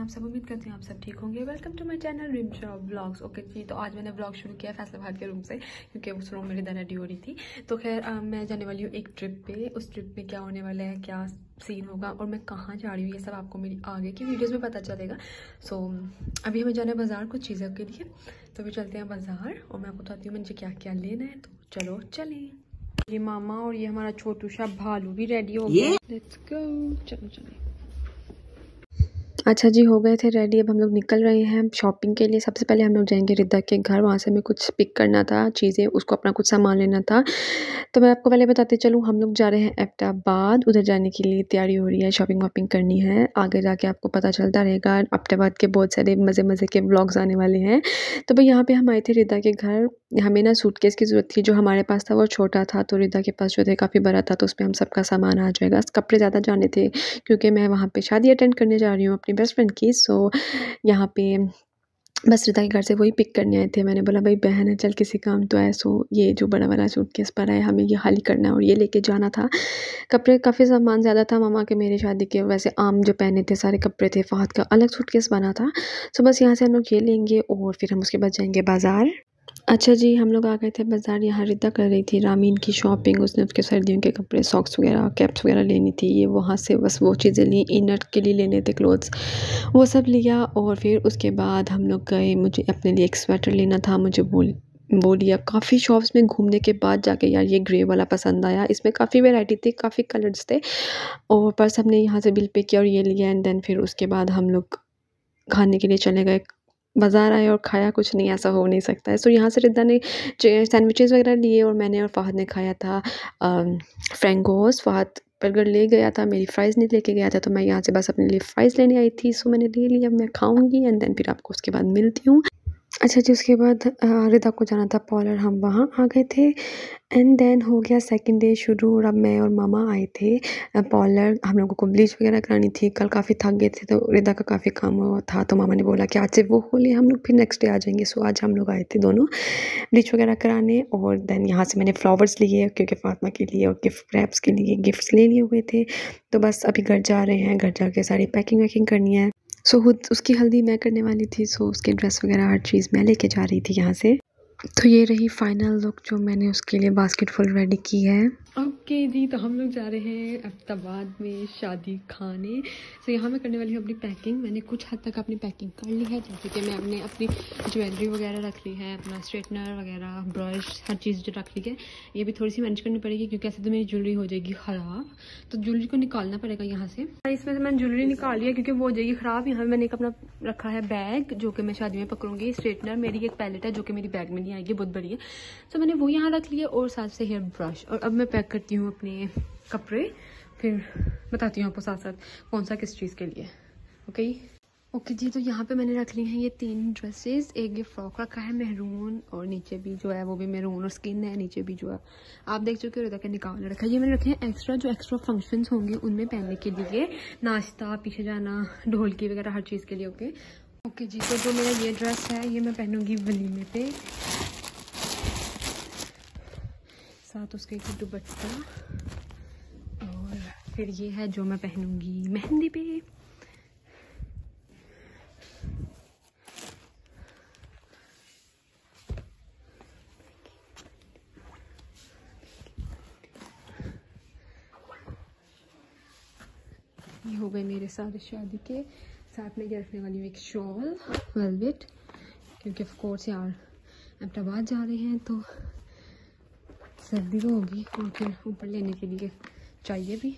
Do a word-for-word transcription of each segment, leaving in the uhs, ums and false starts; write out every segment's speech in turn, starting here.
आप सब? उम्मीद करती हूँ आप सब ठीक होंगे। Welcome to my channel dream shop blogs. Okay जी, तो आज मैंने ब्लॉग शुरू किया फैसलाबाद के रूम से, क्योंकि उस रूम मेरी दादा रेडी हो रही थी। तो खैर मैं जाने वाली हूँ एक ट्रिप पे। उस ट्रिप में क्या होने वाला है, क्या सीन होगा और मैं कहाँ जा रही हूँ, ये सब आपको मेरी आगे की वीडियोज़ में पता चलेगा। सो so, अभी हमें जाना है बाज़ार कुछ चीज़ों के लिए, तो अभी चलते हैं बाज़ार और मैं आपको बताती हूँ मुझे क्या क्या लेना है। तो चलो चलें। ये मामा और ये हमारा छोटू सा भालू भी रेडी हो गया। लेट्स गो, चलो चलो। अच्छा जी, हो गए थे रेडी। अब हम लोग निकल रहे हैं शॉपिंग के लिए। सबसे पहले हम लोग जाएंगे रिद्धा के घर, वहाँ से हमें कुछ पिक करना था चीज़ें, उसको अपना कुछ सामान लेना था। तो मैं आपको पहले बताते चलूँ, हम लोग जा रहे हैं एबटाबाद। उधर जाने के लिए तैयारी हो रही है, शॉपिंग वॉपिंग करनी है। आगे जाके आपको पता चलता रहेगा। एबटाबाद के बहुत सारे मज़े मज़े के व्लॉग्स आने वाले हैं। तो भाई यहाँ पर हम आए थे रिद्धा के घर। हमें ना सूटकेस की ज़रूरत थी, जो हमारे पास था वो छोटा था, तो रिद्धा के पास जो थे काफ़ी बड़ा था, तो उस पर हम सबका सामान आ जाएगा। कपड़े ज़्यादा जाने थे क्योंकि मैं वहाँ पे शादी अटेंड करने जा रही हूँ अपनी बेस्ट फ्रेंड की। सो यहाँ पे बस रिद्धा के घर से वही पिक करने आए थे। मैंने बोला भाई बहन है, चल किसी काम तो है। सो ये जो बड़ा वाला सूटकेस पर है, हमें ये खाली करना है और ये लेके जाना था। कपड़े काफ़ी सामान ज़्यादा था मामा के मेरी शादी के। वैसे आम जो पहने थे सारे कपड़े थे, फहद का अलग सूटकेस बना था। सो बस यहाँ से हम लोग ये लेंगे और फिर हम उसके बाद जाएंगे बाज़ार। अच्छा जी, हम लोग आ गए थे बाज़ार। यहाँ रिद्धा कर रही थी रामीन की शॉपिंग। उसने उसके सर्दियों के कपड़े, सॉक्स वगैरह, कैप्स वगैरह लेनी थी। ये वहाँ से बस वो चीज़ें ली। इनर के लिए लेने थे क्लोथ्स, वो सब लिया। और फिर उसके बाद हम लोग गए, मुझे अपने लिए एक स्वेटर लेना था। मुझे बोल वो लिया। काफ़ी शॉप्स में घूमने के बाद जाके यार ये ग्रे वाला पसंद आया। इसमें काफ़ी वैरायटी थी, काफ़ी कलर्स थे। और बस हमने यहाँ से बिल पे किया और ये लिया। एंड देन फिर उसके बाद हम लोग खाने के लिए चले गए। बाज़ार आए और खाया कुछ नहीं, ऐसा हो नहीं सकता है। सो यहाँ से रिद्धा ने सैंडविचेस वगैरह लिए और मैंने और फ़हद ने खाया था फ्रेंगोस। फ़हद बर्गर ले गया था, मेरी फ़्राइज़ नहीं लेके गया था, तो मैं यहाँ से बस अपने लिए फ़्राइज़ लेने आई थी। सो मैंने ले लिया, मैं खाऊंगी एंड देन फिर आपको उसके बाद मिलती हूँ। अच्छा जी, उसके बाद रिद्धा को जाना था पार्लर, हम वहाँ आ गए थे। एंड देन हो गया सेकंड डे शुरू और अब मैं और मामा आए थे पार्लर। हम लोगों को ब्लीच वगैरह करानी थी। कल काफ़ी थक गए थे, तो रिद्धा का काफ़ी काम था, तो मामा ने बोला कि आज से वो हो ले, हम लोग फिर नेक्स्ट डे आ जाएंगे। सो आज हम लोग आए थे दोनों ब्लीच वगैरह कराने। और देन यहाँ से मैंने फ्लावर्स लिए क्योंकि फातिमा के लिए और गिफ्ट रैप्स के लिए गिफ्ट्स ले लिए हुए थे। तो बस अभी घर जा रहे हैं, घर जाके सारी पैकिंग वैकिंग करनी है। सो खुद उसकी हल्दी मैं करने वाली थी, सो उसके ड्रेस वगैरह हर चीज़ मैं लेके जा रही थी यहाँ से। तो ये रही फाइनल लुक जो मैंने उसके लिए बास्केट फुल रेडी की है। ओके जी, तो हम लोग जा रहे हैं एबटाबाद में शादी खाने। तो यहाँ मैं करने वाली हूँ अपनी पैकिंग। मैंने कुछ हद तक अपनी पैकिंग कर ली है, जैसे कि मैं अपने अपनी ज्वेलरी वगैरह रख ली है, अपना स्ट्रेटनर वगैरह, ब्रश, हर चीज़ जो रख ली है। ये भी थोड़ी सी मैनेज करनी पड़ेगी क्योंकि ऐसे तो मेरी ज्वेलरी हो जाएगी ख़राब, तो ज्वेलरी को निकालना पड़ेगा यहाँ से। इसमें से मैंने ज्वेलरी निकाल लिया क्योंकि वो हो जाएगी ख़राब। यहाँ मैंने एक अपना रखा है बैग जो कि मैं शादी में पकड़ूंगी। स्ट्रेटनर मेरी एक पैलेट है जो कि मेरी बैग में नहीं आएगी, बहुत बड़ी है। तो मैंने वो यहाँ रख लिया और साथ से हेयर ब्रश। और अब मैं पैक करती हूँ अपने कपड़े, फिर बताती हूँ आपको साथ साथ कौन सा किस चीज़ के लिए। ओके ओके जी, तो यहाँ पे मैंने रख ली हैं ये तीन ड्रेसेस। एक ये फ्रॉक रखा है मेहरून और नीचे भी जो है वो भी मेहरून और स्किन है, नीचे भी जो है आप देख चुके हो, रिद्धा निकाल रखा है। ये मैंने रखे हैं एक्स्ट्रा, जो एक्स्ट्रा फंक्शंस होंगे उनमें पहनने के लिए, नाश्ता, पीछे जाना, ढोलकी वगैरह हर चीज़ के लिए। ओके ओके जी, तो जो मेरा ये ड्रेस है ये मैं पहनूंगी वलीमे पे, साथ उसके एक दुपट्टा। और फिर ये है जो मैं पहनूंगी मेहंदी पे। ये हो गए मेरे सारे शादी के। साथ में ये रखने वाली हूँ एक शॉल वेलवेट, क्योंकि ऑफ कोर्स यार एबटाबाद जा रहे हैं तो सर्दी तो होगी और फिर ऊपर लेने के लिए चाहिए भी।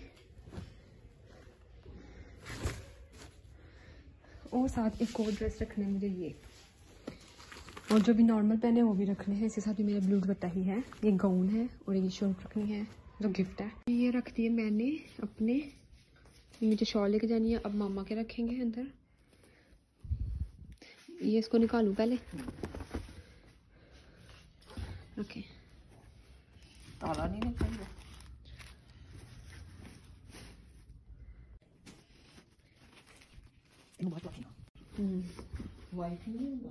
और साथ एक और ड्रेस रखने हैं मुझे ये, और जो भी नॉर्मल पहने वो भी रखने हैं। इसके साथ भी मेरा ब्लू दुपट्टा ही है, ये गाउन है और ये शॉल रखनी है जो गिफ्ट है। ये रख दिए मैंने अपने, मुझे शॉल लेके जानी है। अब मामा के रखेंगे अंदर। ये इसको निकालूं पहले, ओके। ताला नहीं निकाल रहा। वाइट नहीं होगा।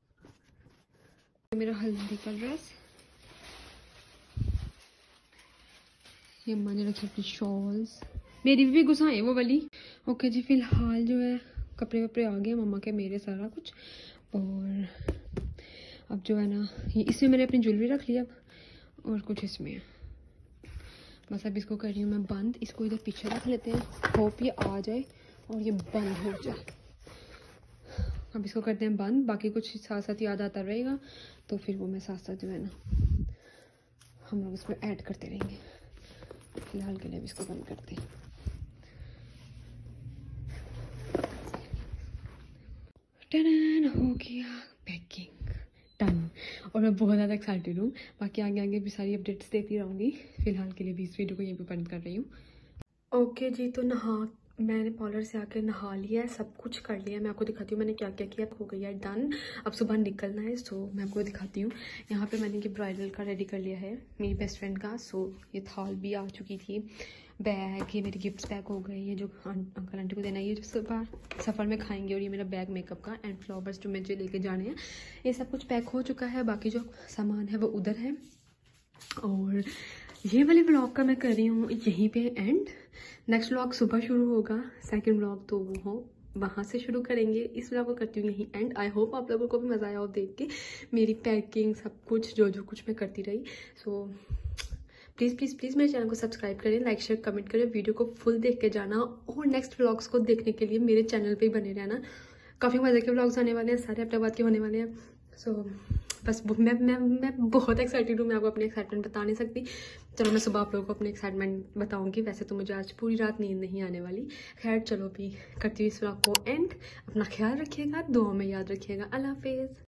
मेरा हल्दी का ड्रेस, ये अम्मा ने रखी अपनी शॉल्स, मेरी भी गुस्सा है वो वाली। ओके जी, फिलहाल जो है कपड़े वपड़े आ गए मम्मा के, मेरे सारा कुछ। और अब जो है ना, ये इसमें मैंने अपनी ज्वेलरी रख ली अब, और कुछ इसमें है। बस अब इसको कर रही हूँ मैं बंद। इसको इधर पीछे रख लेते हैं, होप ये आ जाए और ये बंद हो जाए। अब इसको करते हैं बंद, बाकी कुछ साथ साथ याद आता रहेगा तो फिर वो मैं साथ साथ जो है ना हम लोग इसमें ऐड करते रहेंगे। फिलहाल के लिए अब इसको बंद करते हैं। टन हो गया पैकिंग डन, और मैं बहुत ज़्यादा एक्साइटेड हूँ। बाकी आगे आगे भी सारी अपडेट्स देती रहूँगी। फिलहाल के लिए भी इस वीडियो को यहीं पे बंद कर रही हूँ। ओके जी, तो नहा मैंने पार्लर से आकर नहा लिया है, सब कुछ कर लिया है। मैं आपको दिखाती हूँ मैंने क्या क्या किया। हो गया है डन, अब सुबह निकलना है। सो मैं आपको दिखाती हूँ। यहाँ पे मैंने ये ब्राइडल का रेडी कर लिया है मेरी बेस्ट फ्रेंड का। सो ये थाल भी आ चुकी थी, बैग, ये मेरे गिफ्ट्स पैक हो गए, ये जो अंकल आंटी को देना है, ये जो सुबह सफ़र में खाएंगे, और ये मेरा बैग मेकअप का एंड फ्लावर्स जो मुझे लेके जाने हैं, ये सब कुछ पैक हो चुका है। बाकी जो सामान है वो उधर है। और ये वाले व्लॉग का मैं कर रही हूँ यहीं पे एंड। नेक्स्ट व्लॉग सुबह शुरू होगा, सेकंड व्लॉग तो वो हो वहाँ से शुरू करेंगे। इस व्लॉग को करती हूँ यहीं एंड। आई होप आप लोगों को भी मज़ा आया हो देख के मेरी पैकिंग, सब कुछ जो जो कुछ मैं करती रही। सो प्लीज़ प्लीज़ प्लीज़ मेरे चैनल को सब्सक्राइब करें, लाइक शेयर कमेंट करें, वीडियो को फुल देख के जाना, और नेक्स्ट व्लॉग्स को देखने के लिए मेरे चैनल पर ही बने रहना। काफ़ी मज़े के व्लॉग्स आने वाले हैं, सारे अपडेट के होने वाले हैं। सो so, बस मैं मैं मैं बहुत एक्साइटेड हूँ। मैं आपको अपनी एक्साइटमेंट बता नहीं सकती। चलो मैं सुबह आप लोगों को अपनी एक्साइटमेंट बताऊंगी। वैसे तो मुझे आज पूरी रात नींद नहीं आने वाली। खैर चलो भी करती हूँ इस व्लॉग को एंड। अपना ख्याल रखिएगा, दुआ में याद रखिएगा। अल्लाह हाफिज़।